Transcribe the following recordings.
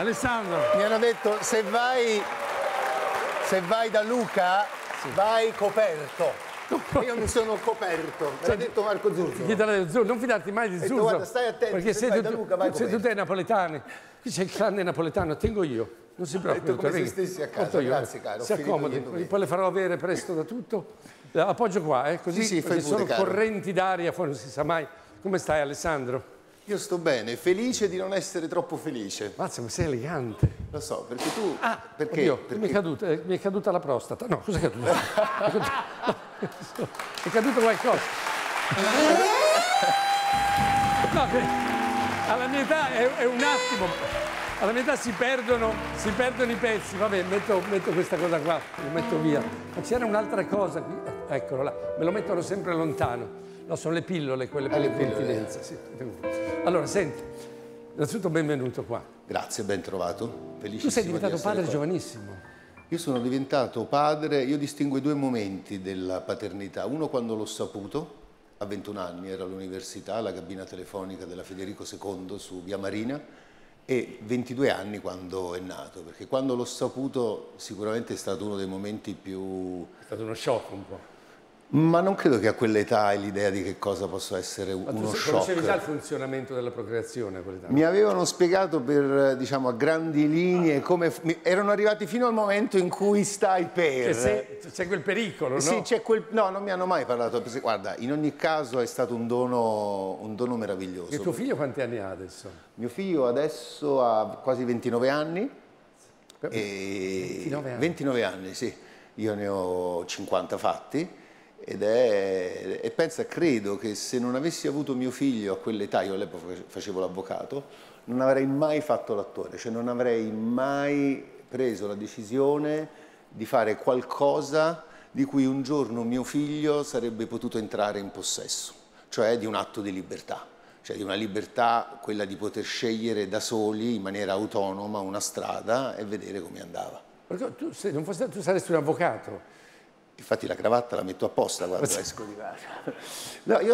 Alessandro. Mi hanno detto se vai da Luca, vai coperto. Io mi sono coperto, me l'ha detto Marco Zurzo. Non fidarti mai di Zurzo. Guarda, stai attento, perché se vai da Luca, vai coperto. tutti napoletani. Qui c'è il clan napoletano, tengo io. Non si preoccupi. Come se stessi a casa, grazie caro. Si accomodi, poi le farò avere presto da tutto. Appoggio qua, così sì, perché sono caro. correnti d'aria, fuori non si sa mai. Come stai Alessandro? Io sto bene, felice di non essere troppo felice. Mazza, ma sei elegante. Lo so, perché tu... perché? Oddio, perché... mi è caduta la prostata. No, cosa è caduta? È caduto qualcosa. No, alla mia età è un attimo. Alla mia età si perdono i pezzi. Vabbè, metto questa cosa qua, lo metto via. Ma c'era un'altra cosa qui. Eccolo là, me lo mettono sempre lontano. No, sono le pillole, quelle per l'incontinenza. Sì. Allora, senti, innanzitutto benvenuto qua. Grazie, ben trovato. Felicissimo. Tu sei diventato padre giovanissimo. Io sono diventato padre, io distingo i due momenti della paternità. Uno quando l'ho saputo, a 21 anni, ero all'università, alla cabina telefonica della Federico II su Via Marina, e 22 anni quando è nato, perché quando l'ho saputo sicuramente è stato uno dei momenti più... È stato uno shock un po'. Ma non credo che a quell'età hai l'idea di che cosa possa essere uno shock. Conoscevi già il funzionamento della procreazione a quell'età? Mi avevano spiegato per, diciamo, a grandi linee come... Erano arrivati fino al momento in cui stai per... C'è quel pericolo, no? Sì, c'è quel... No, non mi hanno mai parlato. Guarda, in ogni caso è stato un dono meraviglioso. E tuo figlio quanti anni ha adesso? Mio figlio adesso ha quasi 29 anni. 29 anni? 29 anni, sì. Io ne ho 50 fatti. E pensa, credo che se non avessi avuto mio figlio a quell'età, io all'epoca facevo l'avvocato, non avrei mai fatto l'attore, cioè non avrei mai preso la decisione di fare qualcosa di cui un giorno mio figlio sarebbe potuto entrare in possesso, cioè di un atto di libertà, cioè di una libertà, quella di poter scegliere da soli in maniera autonoma una strada e vedere come andava. Perché tu saresti un avvocato. Infatti la cravatta la metto apposta quando esco di casa. No, io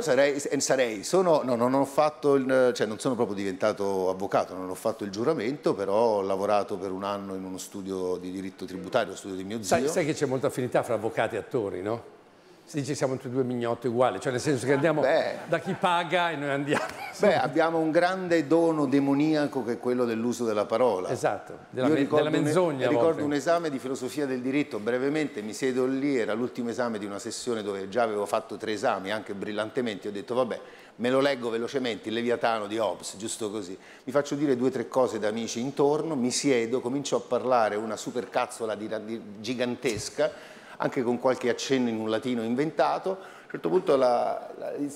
non ho fatto cioè non sono proprio diventato avvocato, non ho fatto il giuramento, però ho lavorato per un anno in uno studio di diritto tributario, lo studio di mio zio. Sai che c'è molta affinità fra avvocati e attori, no? Si dice siamo tutti due mignotti uguali, cioè nel senso che andiamo da chi paga e noi andiamo. Beh, abbiamo un grande dono demoniaco che è quello dell'uso della parola. Esatto, della menzogna. Ricordo un esame di filosofia del diritto, brevemente mi siedo lì, era l'ultimo esame di una sessione dove già avevo fatto 3 esami, anche brillantemente, ho detto vabbè, me lo leggo velocemente, il Leviatano di Hobbes, giusto così. Mi faccio dire 2 o 3 cose da amici intorno, mi siedo, comincio a parlare una supercazzola gigantesca, anche con qualche accenno in un latino inventato. A un certo punto la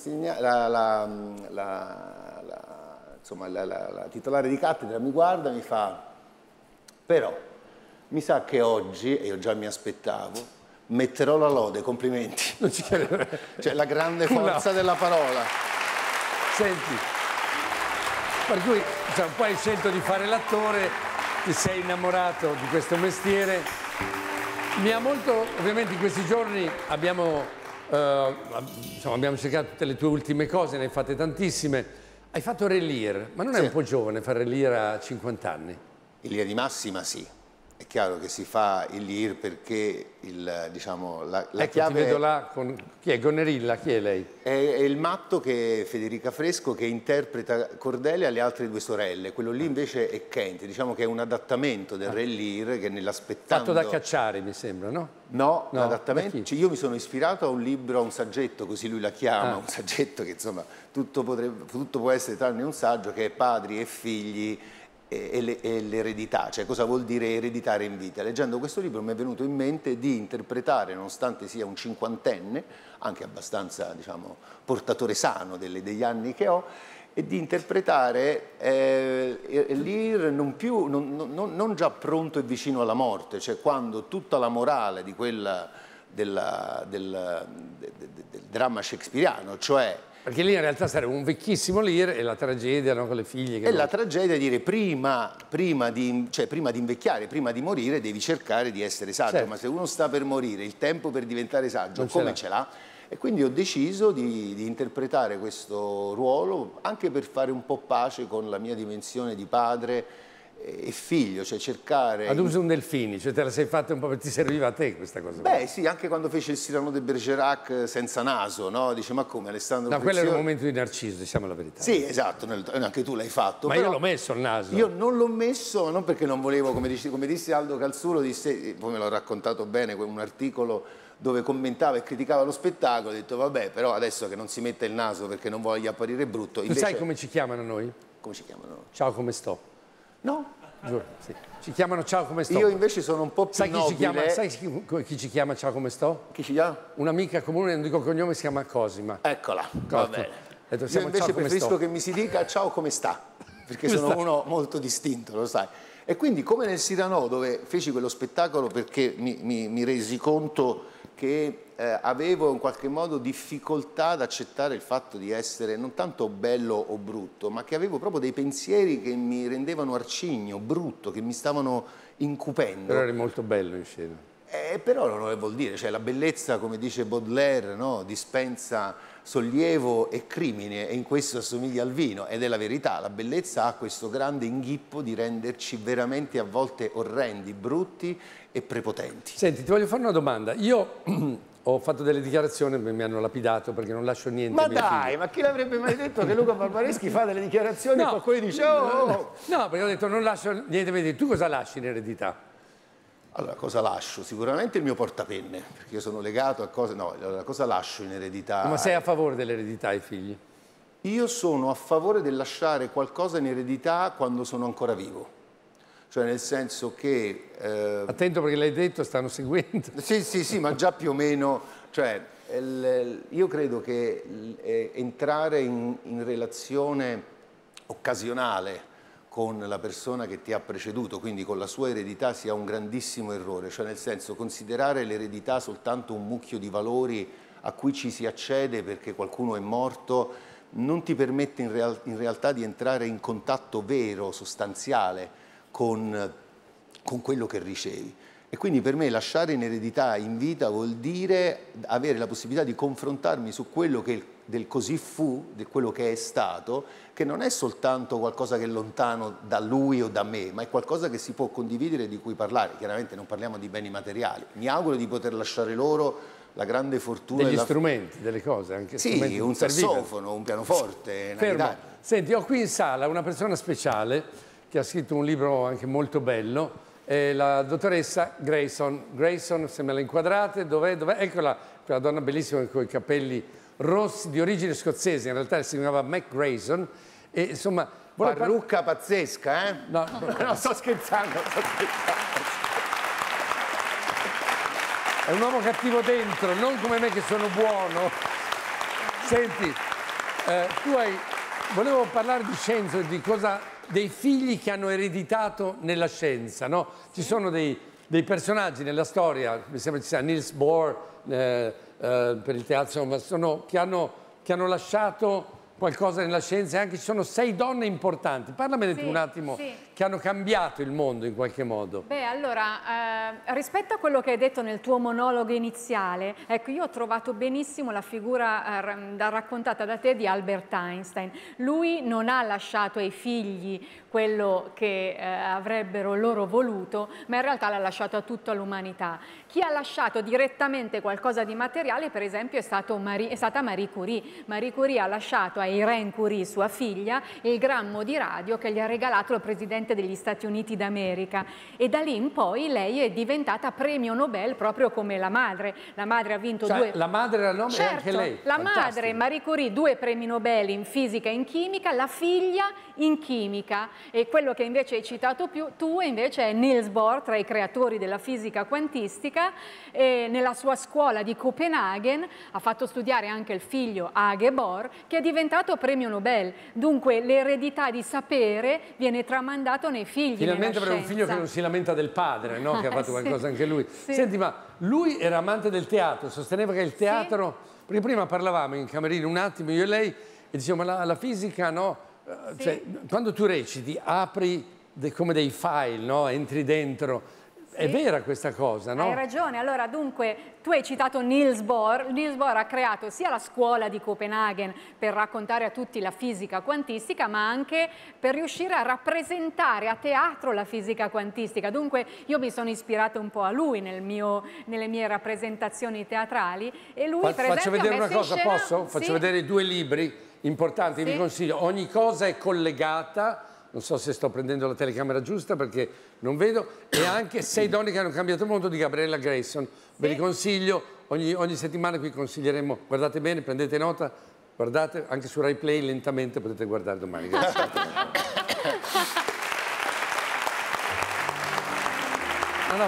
titolare di cattedra mi guarda e mi fa: però mi sa che oggi, e io già mi aspettavo, metterò la lode, complimenti. Non ci credo. Cioè la grande forza della parola. Senti, per cui poi hai scelto di fare l'attore, ti sei innamorato di questo mestiere. Mi ha molto, ovviamente in questi giorni abbiamo cercato tutte le tue ultime cose, ne hai fatte tantissime. Hai fatto Re Lear, ma non è un po' giovane fare Re Lear a 50 anni? In linea di massima sì. È chiaro che si fa il Lear perché diciamo, la chiave... Ti vedo là con... Chi è? Gonnerilla? Chi è lei? È il matto che è Federica Fresco, che interpreta Cordelia e le altre 2 sorelle. Quello lì invece è Kent, diciamo che è un adattamento del Re Lear che nell'aspettando... Fatto da Cacciari, mi sembra, no? No, l'adattamento... Io mi sono ispirato a un libro, a un saggetto, così lui la chiama, un saggetto che insomma tutto può essere tranne un saggio, che è Padri e Figli e l'eredità, cioè cosa vuol dire ereditare in vita. Leggendo questo libro mi è venuto in mente di interpretare, nonostante sia un cinquantenne, anche abbastanza, diciamo, portatore sano degli anni che ho, e di interpretare Lear non già pronto e vicino alla morte, cioè quando tutta la morale di quella del dramma shakespeariano, cioè... Perché lì in realtà sarebbe un vecchissimo Lear e la tragedia, no, con le figlie. Che la tragedia è dire prima di invecchiare, prima di morire devi cercare di essere saggio, certo. Ma se uno sta per morire, il tempo per diventare saggio come ce l'ha? E quindi ho deciso di interpretare questo ruolo anche per fare un po' pace con la mia dimensione di padre e figlio, cioè cercare... Ad usum Delfini, cioè te la sei fatta un po' perché ti serviva a te questa cosa? Beh sì, anche quando fece il Cyrano de Bergerac senza naso, no? Dice, ma come Alessandro No, quello Preziosi... era un momento di Narciso, diciamo la verità. Sì, esatto, anche tu l'hai fatto. Ma io l'ho messo il naso. Io non l'ho messo, non perché non volevo, come disse Aldo Calzulo, poi me l'ho raccontato bene, un articolo dove commentava e criticava lo spettacolo, ho detto vabbè, però adesso che non si mette il naso perché non voglia apparire brutto... Tu sai come ci chiamano noi? Come ci chiamano? Ciao, come sto? No. Giuro, sì. Ci chiamano ciao come sto. Io invece sono un po' più nobile. Sai chi ci chiama ciao come sto? Chi ci chiama? Un'amica comune, non dico cognome, si chiama Cosima. Eccola, va bene. Detto, io invece preferisco che mi si dica ciao come sta, perché sono uno molto distinto, lo sai. E quindi come nel Cyrano, dove feci quello spettacolo perché mi resi conto che avevo in qualche modo difficoltà ad accettare il fatto di essere non tanto bello o brutto, ma che avevo proprio dei pensieri che mi rendevano arcigno, brutto, che mi stavano incupendo. Però eri molto bello in scena. Però non vuol dire, cioè la bellezza, come dice Baudelaire, no? Dispensa sollievo e crimine, e in questo assomiglia al vino, ed è la verità. La bellezza ha questo grande inghippo di renderci veramente a volte orrendi, brutti e prepotenti. Senti, ti voglio fare una domanda. Io ho fatto delle dichiarazioni, mi hanno lapidato perché non lascio niente. Ma dai, ma chi l'avrebbe mai detto che Luca Barbareschi fa delle dichiarazioni e qualcuno dice oh. No, perché ho detto non lascio niente, vedi, tu cosa lasci in eredità? Allora, cosa lascio? Sicuramente il mio portapenne, perché io sono legato a cose... No, allora, cosa lascio in eredità? Ma sei a favore dell'eredità ai figli? Io sono a favore del lasciare qualcosa in eredità quando sono ancora vivo. Cioè nel senso che... Attento perché l'hai detto, stanno seguendo. Sì, ma già più o meno... Cioè, io credo che entrare in relazione occasionale con la persona che ti ha preceduto, quindi con la sua eredità, sia un grandissimo errore. Cioè nel senso, considerare l'eredità soltanto un mucchio di valori a cui ci si accede perché qualcuno è morto, non ti permette in realtà di entrare in contatto vero, sostanziale, con quello che ricevi. E quindi per me lasciare in eredità in vita vuol dire avere la possibilità di confrontarmi su quello che del così fu, di quello che è stato, che non è soltanto qualcosa che è lontano da lui o da me, ma è qualcosa che si può condividere e di cui parlare. Chiaramente non parliamo di beni materiali. Mi auguro di poter lasciare loro la grande fortuna... Degli strumenti, delle cose, anche sì, un sassofono, un pianoforte, una chitarra. Senti, ho qui in sala una persona speciale che ha scritto un libro anche molto bello, è la dottoressa Grayson. Grayson, se me la inquadrate, dov'è? Eccola, quella donna bellissima con i capelli rossi, di origine scozzese, in realtà si chiamava Mac Grayson, e insomma... Parrucca pazzesca, eh? No, sto scherzando, È un uomo cattivo dentro, non come me che sono buono. Senti, volevo parlare di scienza, di cosa... dei figli che hanno ereditato nella scienza, no? Ci sono dei personaggi nella storia, mi sembra ci sia Niels Bohr per il teatro, insomma, che hanno lasciato qualcosa nella scienza, e anche ci sono 6 donne importanti. Parlamene tu un attimo, che hanno cambiato il mondo in qualche modo. Beh, allora, rispetto a quello che hai detto nel tuo monologo iniziale, ecco, io ho trovato benissimo la figura raccontata da te di Albert Einstein. Lui non ha lasciato ai figli quello che avrebbero loro voluto, ma in realtà l'ha lasciato a tutta l'umanità. Chi ha lasciato direttamente qualcosa di materiale, per esempio, è stata Marie Curie. Marie Curie ha lasciato a Irene Curie, sua figlia, il grammo di radio che gli ha regalato il presidente degli Stati Uniti d'America, e da lì in poi lei è diventata premio Nobel proprio come la madre. La madre ha vinto La madre era Nobel, certo, anche lei. La Fantastico. madre, Marie Curie, 2 premi Nobel in fisica e in chimica, la figlia in chimica, e quello che invece hai citato tu invece è Niels Bohr, tra i creatori della fisica quantistica, e nella sua scuola di Copenaghen ha fatto studiare anche il figlio Age Bohr, che è diventato premio Nobel. Dunque l'eredità di sapere viene tramandato nei figli. Finalmente avrà un figlio che non si lamenta del padre, no? Che ha fatto qualcosa anche lui. Sì. Senti, ma lui era amante del teatro, sosteneva che il teatro... Perché prima parlavamo in camerino un attimo, io e lei, e dicevamo la fisica, no? Cioè, quando tu reciti, apri come dei file, no? Entri dentro. è vera questa cosa, no? Hai ragione. Allora, dunque, tu hai citato Niels Bohr. Niels Bohr ha creato sia la scuola di Copenaghen per raccontare a tutti la fisica quantistica, ma anche per riuscire a rappresentare a teatro la fisica quantistica. Dunque, io mi sono ispirata un po' a lui nelle mie rappresentazioni teatrali. E lui, per esempio, faccio vedere una cosa, posso? Sì. Faccio vedere 2 libri importanti, Sì. vi consiglio. Ogni cosa è collegata. Non so se sto prendendo la telecamera giusta perché non vedo. E anche 6 donne che hanno cambiato il mondo di Gabriella Grayson. Ve li consiglio. Ogni settimana qui consiglieremo. Guardate bene, prendete nota. Guardate, anche su Rai Play lentamente potete guardare domani. Grazie. No,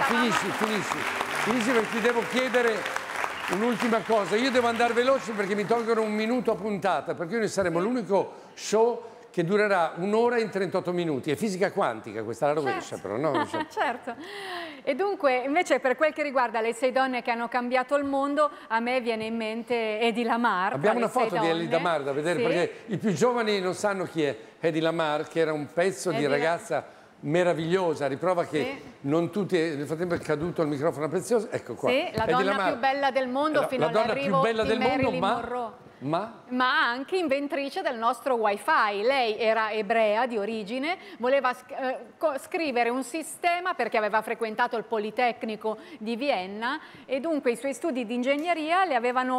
finisci perché ti devo chiedere un'ultima cosa. Io devo andare veloce perché mi tolgono 1 minuto a puntata, perché noi saremo l'unico show che durerà 1 ora in 38 minuti. È fisica quantica, questa la rovescia, però, no? Certo. E dunque, invece, per quel che riguarda le 6 donne che hanno cambiato il mondo, a me viene in mente Hedy Lamarr. Abbiamo una foto di Hedy Lamarr da vedere, sì, perché i più giovani non sanno chi è Hedy Lamarr, che era un pezzo di ragazza meravigliosa, riprova che non tutti, nel frattempo è caduto il microfono prezioso, ecco qua. Sì, la donna più bella del mondo fino all'arrivo di Marilyn Monroe. Ma anche inventrice del nostro wifi. Lei era ebrea di origine, voleva scrivere un sistema perché aveva frequentato il Politecnico di Vienna e dunque i suoi studi di ingegneria le avevano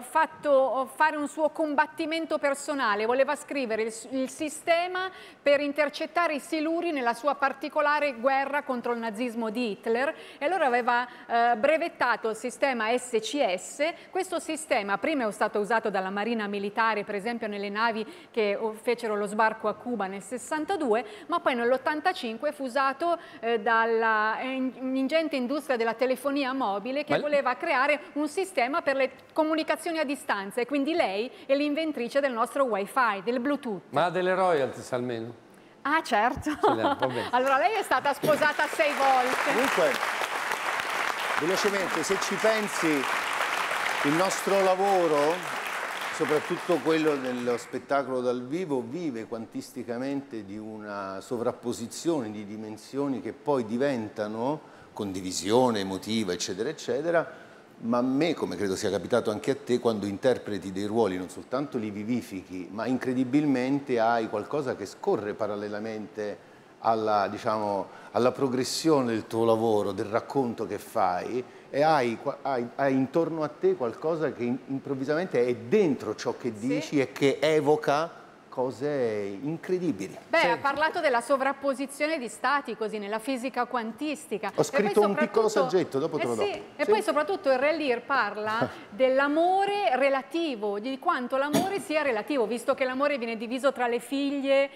fatto fare un suo combattimento personale. Voleva scrivere il sistema per intercettare i siluri nella sua particolare guerra contro il nazismo di Hitler e allora aveva brevettato il sistema SCS. Questo sistema prima è stato usato dalla Marina Militare, per esempio nelle navi che fecero lo sbarco a Cuba nel 62, ma poi nell'85 fu usato dalla ingente industria della telefonia mobile che voleva creare un sistema per le comunicazioni a distanza e quindi lei è l'inventrice del nostro wifi, del Bluetooth. Ma ha delle royalties almeno? Ah, certo. Allora lei è stata sposata 6 volte. Comunque, velocemente, se ci pensi, il nostro lavoro, soprattutto quello dello spettacolo dal vivo, vive quantisticamente di una sovrapposizione di dimensioni che poi diventano condivisione emotiva, eccetera, eccetera, ma a me, come credo sia capitato anche a te, quando interpreti dei ruoli non soltanto li vivifichi, ma incredibilmente hai qualcosa che scorre parallelamente alla, diciamo, alla progressione del tuo lavoro, del racconto che fai, e hai intorno a te qualcosa che improvvisamente è dentro ciò che dici e che evoca cose incredibili. Beh, ha parlato della sovrapposizione di stati, così, nella fisica quantistica. Ho scritto un piccolo saggetto, dopo te lo do. E poi soprattutto il Relire parla dell'amore relativo, di quanto l'amore sia relativo, visto che l'amore viene diviso tra le figlie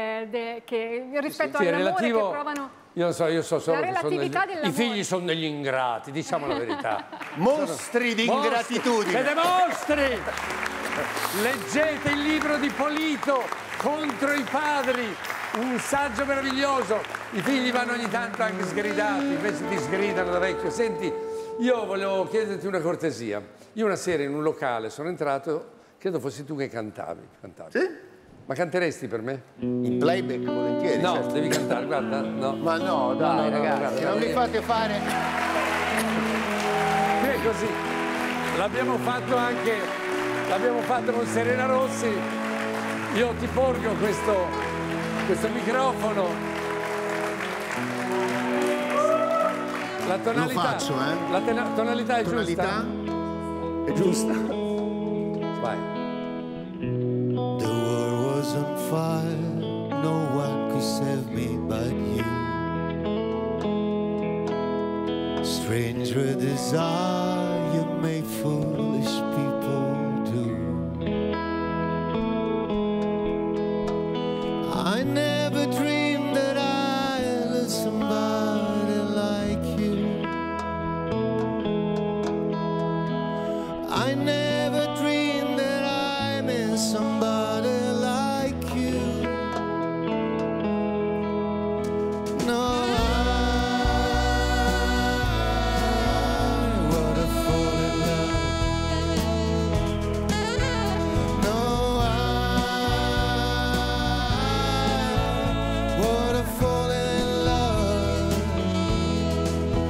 rispetto all'amore che provano... Io so solo che i figli sono degli ingrati, diciamo la verità. Mostri di ingratitudine. Siete mostri! Leggete il libro di Polito, Contro i padri, un saggio meraviglioso. I figli vanno ogni tanto anche sgridati, invece ti sgridano da vecchio. Senti, io volevo chiederti una cortesia. Io una sera in un locale sono entrato, credo fossi tu che cantavi. Sì? Ma canteresti per me? In playback volentieri. No, certo. devi cantare, guarda. No. Ma no, dai, ragazzi, guarda, non mi fate fare... Qui è così. L'abbiamo fatto con Serena Rossi. Io ti porgo questo microfono. La tonalità. Lo faccio, eh? La tonalità è giusta? È giusta. Vai. On fire, no one could save me but you. Stranger desire you made foolish people do. I never dreamed that I'd love somebody like you. I never dreamed that I miss somebody like you. No, I wanna fall in love. No, I wanna fall in love.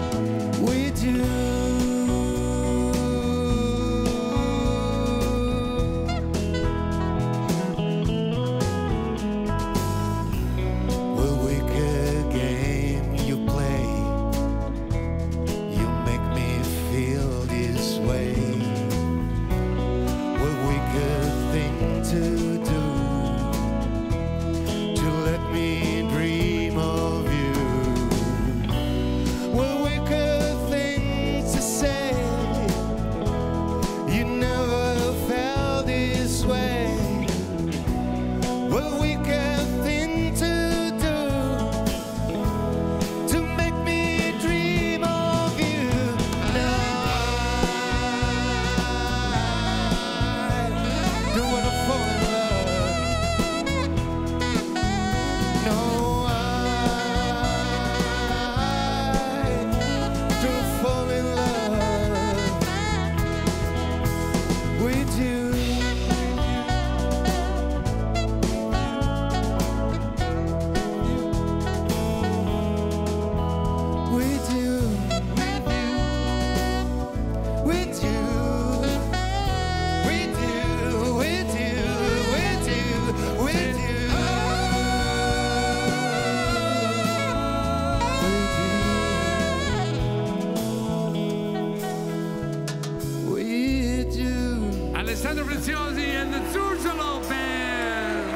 Preziosi and the Zurzolo Band.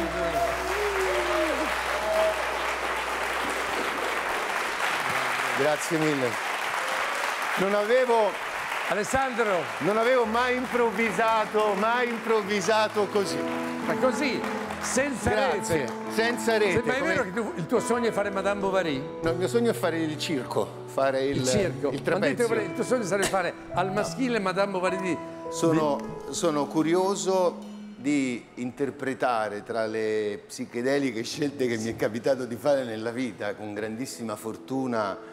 Grazie mille. Alessandro. Non avevo mai improvvisato così. Ma così, senza rete. Senza rete. Ma è vero che il tuo sogno è fare Madame Bovary? No, il mio sogno è fare il circo, fare il circo. Il trapezio. Il tuo sogno sarebbe fare al maschile Madame Bovary Sono curioso di interpretare tra le psichedeliche scelte che mi è capitato di fare nella vita con grandissima fortuna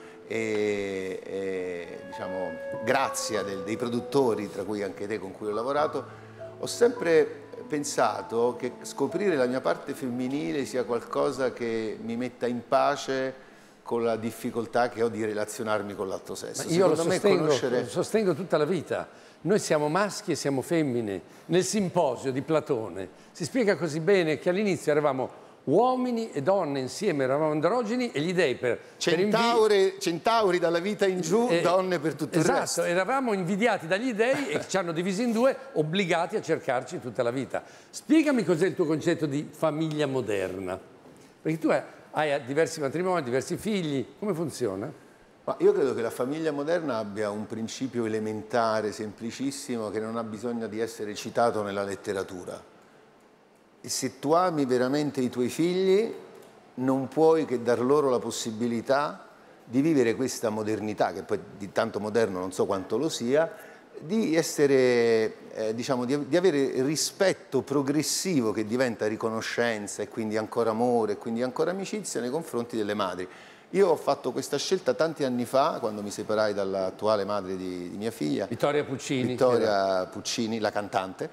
e diciamo, grazia dei produttori, tra cui anche te con cui ho lavorato. Ho sempre pensato che scoprire la mia parte femminile sia qualcosa che mi metta in pace con la difficoltà che ho di relazionarmi con l'altro sesso. Io lo sostengo tutta la vita. Noi siamo maschi e siamo femmine. Nel Simposio di Platone si spiega così bene che all'inizio eravamo uomini e donne insieme, eravamo androgeni e gli dei centauri dalla vita in giù, donne per tutto il resto. Esatto, eravamo invidiati dagli dei e ci hanno divisi in due, obbligati a cercarci tutta la vita. Spiegami cos'è il tuo concetto di famiglia moderna. Perché tu hai diversi matrimoni, diversi figli, come funziona? Ma io credo che la famiglia moderna abbia un principio elementare, semplicissimo, che non ha bisogno di essere citato nella letteratura. E se tu ami veramente i tuoi figli, non puoi che dar loro la possibilità di vivere questa modernità, che poi di tanto moderno non so quanto lo sia, di essere, diciamo, di avere rispetto progressivo che diventa riconoscenza e quindi ancora amore e quindi ancora amicizia nei confronti delle madri. Io ho fatto questa scelta tanti anni fa, quando mi separai dall'attuale madre di mia figlia. Vittoria Puccini. Vittoria Puccini, la cantante.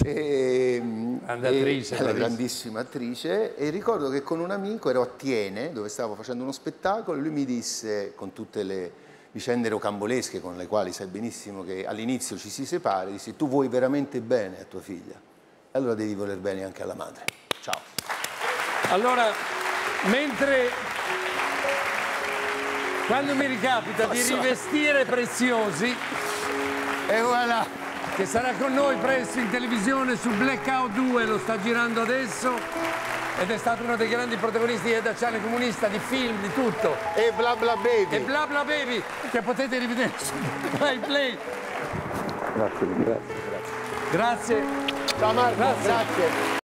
Attrice. La grandissima attrice. E ricordo che con un amico, ero a Tiene, dove stavo facendo uno spettacolo, e lui mi disse, con tutte le vicende rocambolesche con le quali sai benissimo che all'inizio ci si separa, disse: tu vuoi veramente bene a tua figlia, allora devi voler bene anche alla madre. Ciao. Allora, quando mi ricapita di rivestire Preziosi, e voilà, che sarà con noi presto in televisione su Blackout 2, lo sta girando adesso, ed è stato uno dei grandi protagonisti di Daciano Comunista, di film, di tutto. E Bla Bla Baby. E Bla Bla Baby, che potete rivedere su Play. Grazie. Grazie. Ciao Marco, grazie.